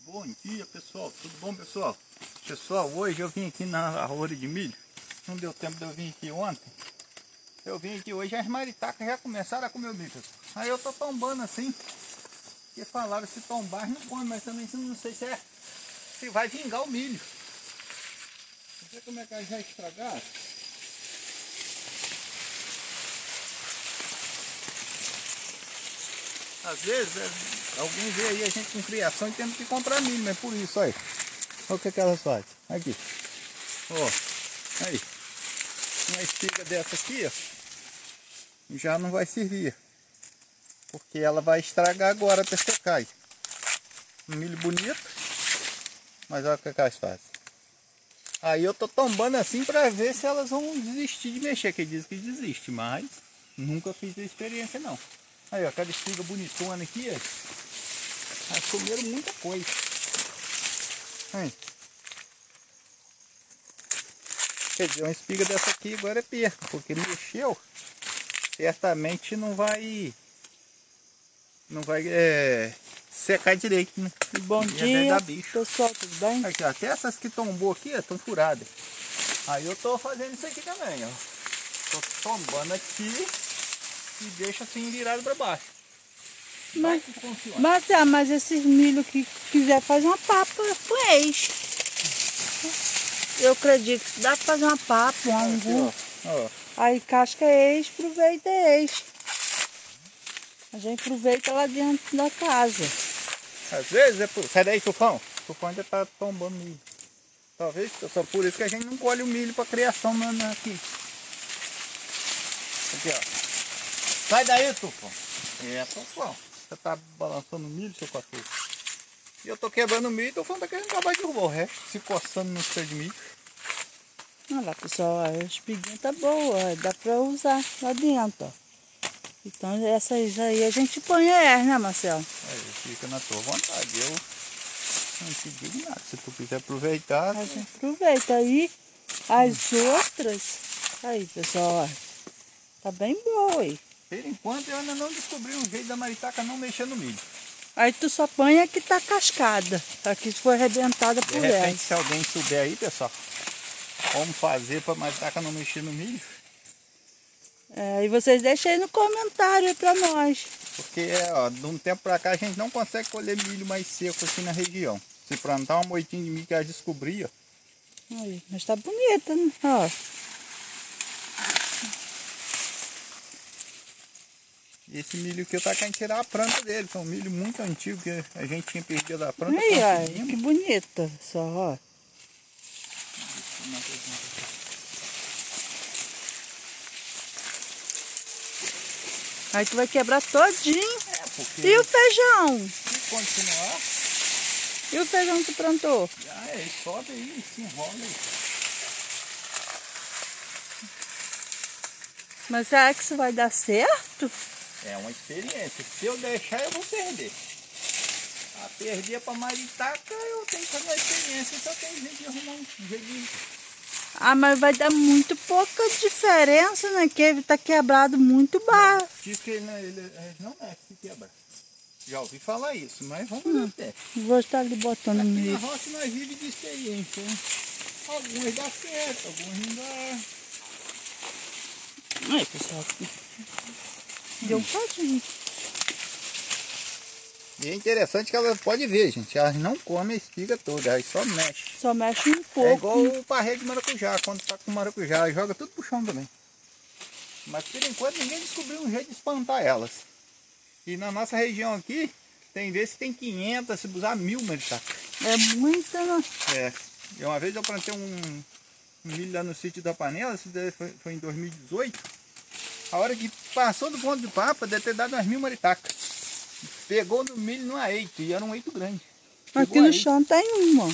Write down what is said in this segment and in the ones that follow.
Bom dia, pessoal, tudo bom, pessoal? Pessoal, hoje eu vim aqui na lavoura de milho. Não deu tempo de eu vir aqui ontem. Eu vim aqui hoje, as maritacas já começaram a comer o milho, pessoal. Aí eu tô tombando assim, porque falaram se tombar não come, mas também não sei se vai vingar o milho. Não sei como é que elas já estragaram. Às vezes, alguém vê aí a gente com criação e tendo que comprar milho, mas por isso, olha. Olha o que elas fazem. Aqui. Ó, aí. Uma espiga dessa aqui, ó, já não vai servir. Porque ela vai estragar agora até secar. Um milho bonito. Mas olha o que elas fazem. Aí eu tô tombando assim para ver se elas vão desistir de mexer. Que diz que desiste, mas nunca fiz a experiência não. Aí, ó, cada espiga bonitona aqui, ó. Elas comeram muita coisa. Aí. Quer dizer, uma espiga dessa aqui agora é perca, porque mexeu, certamente não vai secar direito, né? Bom dia, pessoal, tudo bem? Aqui, ó, até essas que tombou aqui, ó, estão furadas. Aí eu tô fazendo isso aqui também, ó. Tô tombando aqui e deixa assim virado para baixo. Mas esses milho que quiser fazer uma papa com ex. Eu acredito que dá para fazer uma papa, um angu. Aí casca ex, aproveita ex. A gente aproveita lá dentro da casa. Às vezes é por... Sai daí, Tufão. O Tufão ainda tá tombando milho. Talvez só por isso que a gente não colhe o milho para criação aqui. Aqui, ó. Sai daí, Tufão. Tufão. Você tá balançando o milho, seu cachorro. E eu tô quebrando o milho e o Tufão tá querendo acabar de derrubar o resto, se coçando no pé de milho. Olha lá, pessoal, a espiguinha tá boa, dá pra usar lá dentro, ó. Então essas aí a gente põe né, Marcelo? Fica na tua vontade, eu não te digo nada. Se tu quiser aproveitar... A gente aproveita aí, as outras... Aí, pessoal, ó. Tá bem boa aí. Por enquanto eu ainda não descobri um jeito da maritaca não mexer no milho. Aí tu só põe a que tá cascada, a que foi arrebentada por ela. De repente, se alguém souber aí, pessoal, como fazer para a maritaca não mexer no milho. E vocês deixem aí no comentário aí pra nós. Porque, ó, de um tempo pra cá a gente não consegue colher milho mais seco aqui na região. Se plantar uma moitinha de milho que elas descobriam. Aí, mas tá bonita, né? Ó. Esse milho aqui eu tô querendo tirar a planta dele, que é um milho muito antigo que a gente tinha perdido a planta. Aí, ó, que bonita, só, ó. Aí tu vai quebrar todinho. Porque... E o feijão? Se continuar... E o feijão que tu plantou? Sobe aí, se enrola aí. Mas será que isso vai dar certo? É uma experiência. Se eu deixar, eu vou perder. A perder para maritaca, eu tenho que fazer uma experiência. Só tem jeito de arrumar um jeito de... Mas vai dar muito pouca diferença, né? Que ele tá quebrado muito baixo. Diz que ele não é se quebrar. Já ouvi falar isso, mas vamos ver até. Vou estar ali botando aqui milho. Na roça nós vivemos de experiência, né? Algumas dá certo, algumas não dá. Aí, pessoal. Deu um todinho. E é interessante que elas podem ver, gente. Elas não comem a espiga toda, elas só mexem. Só mexe um pouco. É igual o parreio de maracujá. Quando tá com maracujá, ela joga tudo pro chão também. Mas por enquanto ninguém descobriu um jeito de espantar elas. E na nossa região aqui, tem vezes que tem 500, se usar 1000 maritacas. É muita, né? E uma vez eu plantei um milho lá no sítio da Panela, isso foi em 2018. A hora que passou do ponto de papa, deve ter dado umas 1000 maritacas. Pegou no milho numa eito, e era um eito grande. Aqui no chão tem uma.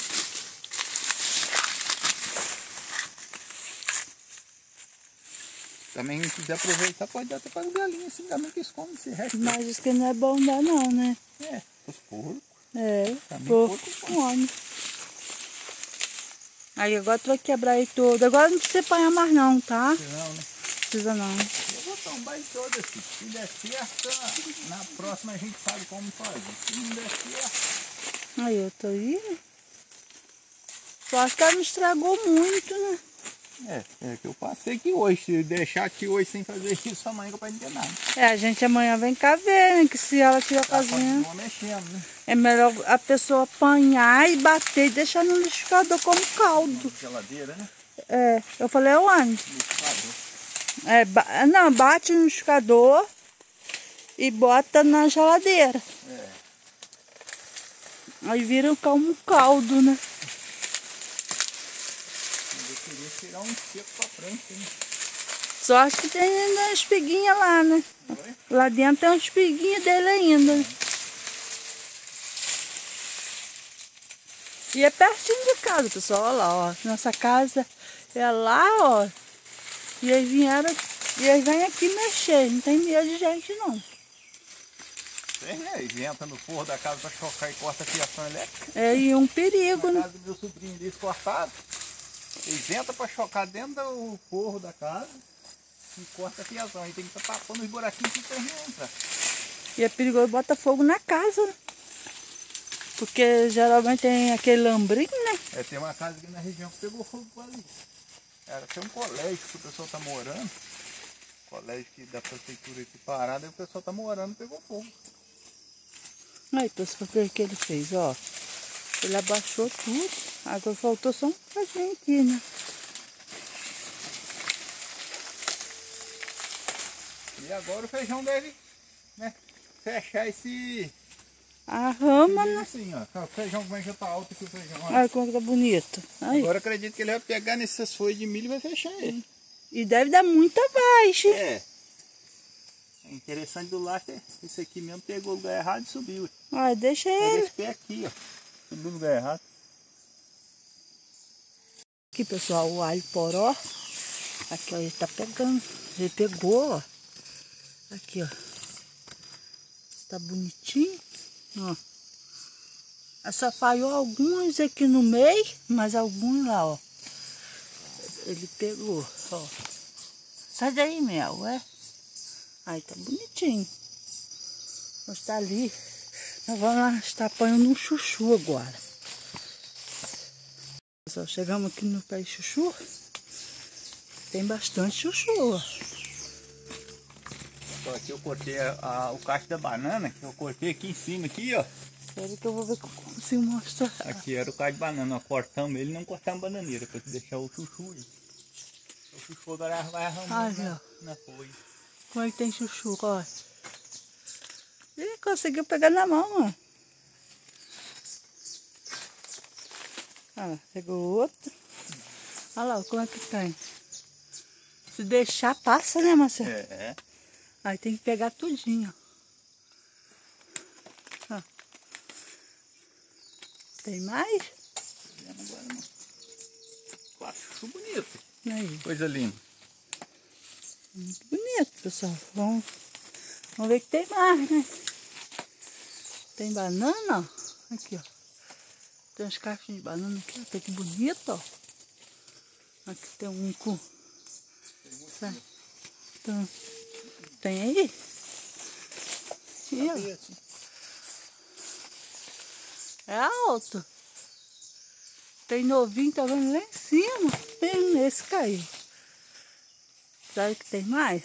Também se quiser aproveitar, pode dar até para as galinhas, assim, também que escondem esse resto. Mas isso que não é bom dar não, né? Os porcos. Porco come. Aí agora tu vai quebrar aí todo. Agora não precisa apanhar mais não, tá? Não, né? Precisa não. Eu vou tombar em todas aqui. Se der certo, na próxima a gente sabe como fazer. Se não der certo... Aí eu tô indo. Só acho que ela não estragou muito, né? É que eu passei aqui hoje. Se deixar aqui hoje sem fazer isso, amanhã eu não vai ter nada. A gente amanhã vem cá ver, né? Que se ela estiver fazendo. Continua mexendo, né? É melhor a pessoa apanhar e bater e deixar no liquidificador como caldo. Geladeira, né? É, eu falei onde? Liquidificador. Não, bate no liquidificador e bota na geladeira. Aí vira como um caldo, né? Eu queria tirar um seco pra frente, né? Só acho que tem ainda uma espiguinha lá, né? Oi? Lá dentro tem uma espiguinha dele ainda. Né? E é pertinho de casa, pessoal. Olha lá, ó. Nossa casa é lá, ó. E eles vieram, e eles vêm aqui mexer. Não tem medo de gente, não. Eles entram no forro da casa pra chocar e corta a fiação elétrica. É, e um perigo, Na né? casa do meu sobrinho deles cortado. Eles entram pra chocar dentro do forro da casa e corta a fiação. Aí tem que estar tapando os buraquinhos que eles não entram. E é perigoso botar fogo na casa, né? Porque geralmente tem aquele lambrinho, né? Tem uma casa aqui na região que pegou fogo ali. Era até um colégio que o pessoal tá morando. Colégio que da prefeitura aqui parado, aí o pessoal tá morando e pegou fogo. Aí, pessoal, o que ele fez, ó. Ele abaixou tudo. Agora faltou só um bocadinho aqui, né? E agora o feijão deve, né, fechar esse... A rama, né? Assim, ó. O feijão, como é que já tá alto aqui o feijão? Ó. Olha como tá bonito. Aí. Agora eu acredito que ele vai pegar nessas folhas de milho e vai fechar ele. E deve dar muita baixa. É interessante do lastro é esse aqui mesmo pegou o lugar errado e subiu. Olha, deixa Pega ele. esse pé aqui, ó. Subiu no lugar errado. Aqui, pessoal, o alho poró. Aqui, ó, ele tá pegando. Ele pegou, ó. Aqui, ó. Tá bonitinho. Ó. Só falhou alguns aqui no meio, mas alguns lá, ó. Ele pegou, ó. Sai daí, Mel, é? Aí tá bonitinho. Nós tá ali. Nós vamos lá, está apanhando um chuchu agora. Pessoal, chegamos aqui no pé de chuchu. Tem bastante chuchu, ó. Então aqui eu cortei o cacho da banana, que eu cortei aqui em cima, aqui, ó. Espera que eu vou ver que eu consigo mostrar. Aqui era o cacho de banana, ó. Cortamos ele e não cortamos a bananeira, para deixar o chuchu aí. O chuchu agora vai arrumando na folha. Como é que tem chuchu, ó. Ih, conseguiu pegar na mão, ó. Olha lá, pegou outro. Olha lá, como é que tem. Se deixar, passa, né, Marcelo? É. Aí tem que pegar tudinho, ó. Tem mais? Agora não. Quatro chuchu bonito. Aí. Coisa linda. Muito bonito, pessoal. Vamos ver que tem mais, né? Tem banana, ó. Aqui, ó. Tem uns cachos de banana aqui, ó. Tem que bonito, ó. Aqui tem um com... Então, tem aí? Ih, ó. É alto. Tem novinho, tá vendo lá em cima. Tem esse caiu. Será que tem mais?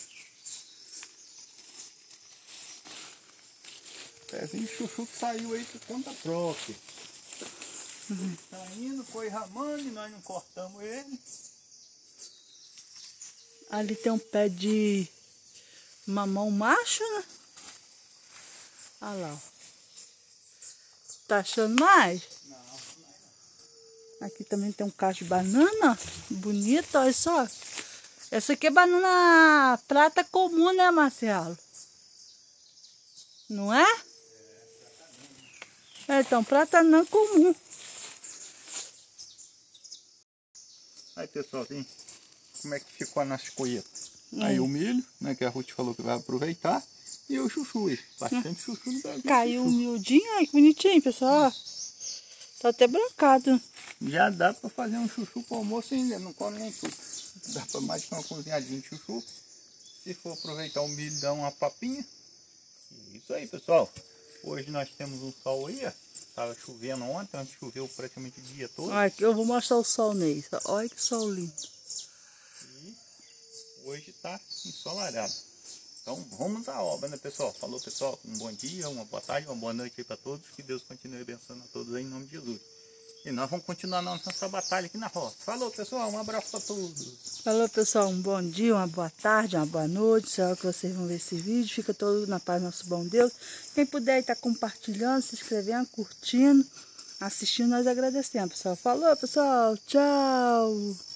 Pezinho de chuchu que saiu aí por conta própria. Tá indo, foi ramando e nós não cortamos ele. Ali tem um pé de mamão macho, né? Olha lá, ó. Tá achando mais? Não. Aqui também tem um cacho de banana. Bonito, olha só. Essa aqui é banana prata comum, né, Marcelo? Não é? Então, prata não comum. Aí, pessoal, como é que ficou a nossa colheita? Aí o milho, né, que a Ruth falou que vai aproveitar, e o chuchu aí. Bastante chuchu no Brasil. Caiu um miudinho, olha que bonitinho, pessoal. Tá até brancado. Já dá para fazer um chuchu para almoço e ainda não come nem tudo. Dá para mais que uma cozinhadinha de chuchu. Se for aproveitar o milho, dá uma papinha. Isso aí, pessoal. Hoje nós temos um sol aí, ó. estava chovendo ontem choveu praticamente o dia todo. Olha aqui, eu vou mostrar o sol nele. Olha que sol lindo. E hoje está ensolarado. Então vamos à obra, né, pessoal? Falou, pessoal, um bom dia, uma boa tarde, uma boa noite aí para todos. Que Deus continue abençoando a todos aí, em nome de Jesus. E nós vamos continuar nossa batalha aqui na roça. Falou, pessoal, um abraço para todos. Falou, pessoal, um bom dia, uma boa tarde, uma boa noite. Será que vocês vão ver esse vídeo? Fica todo na paz, nosso bom Deus. Quem puder estar compartilhando, se inscrevendo, curtindo, assistindo, nós agradecemos, pessoal. Falou, pessoal, tchau.